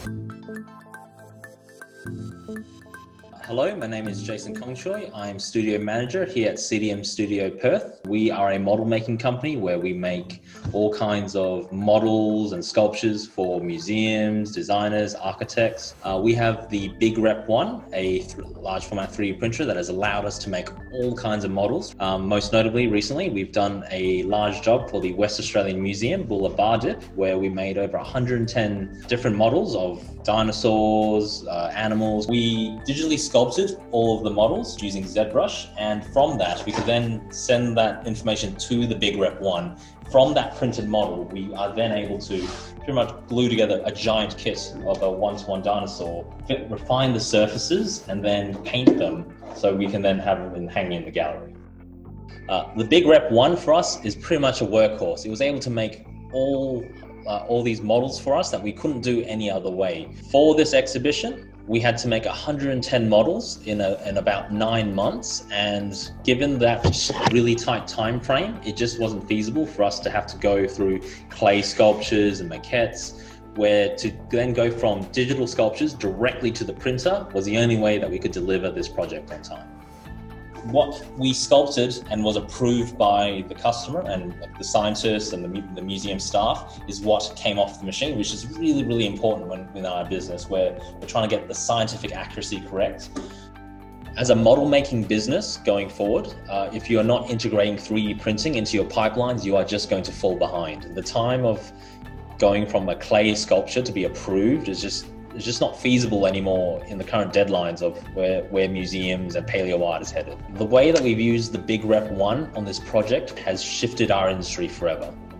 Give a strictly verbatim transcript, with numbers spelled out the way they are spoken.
Hello, my name is Jason Kongchoy. I'm studio manager here at C D M Studio Perth. We are a model making company where we make all kinds of models and sculptures for museums, designers, architects. Uh, we have the BigRep ONE, a th large format three D printer that has allowed us to make all kinds of models. Um, most notably, recently, we've done a large job for the West Australian Museum, Boulevard Dip, where we made over one hundred ten different models of dinosaurs, uh, animals. We digitally sculpted all of the models using ZBrush, and from that we could then send that information to the BigRep ONE. From that printed model, we are then able to pretty much glue together a giant kit of a one-to-one dinosaur, fit, refine the surfaces, and then paint them so we can then have them in, hanging in the gallery. Uh, the BigRep ONE for us is pretty much a workhorse. It was able to make all Uh, all these models for us that we couldn't do any other way. For this exhibition, we had to make one hundred ten models in, a, in about nine months, and given that really tight time frame, it just wasn't feasible for us to have to go through clay sculptures and maquettes, where to then go from digital sculptures directly to the printer was the only way that we could deliver this project on time. What we sculpted and was approved by the customer and the scientists and the, the museum staff is what came off the machine, which is really, really important when in our business, where we're trying to get the scientific accuracy correct. As a model making business going forward, uh, if you are not integrating three D printing into your pipelines, you are just going to fall behind. The time of going from a clay sculpture to be approved is just It's just not feasible anymore in the current deadlines of where, where museums and paleo art is headed. The way that we've used the BigRep ONE on this project has shifted our industry forever.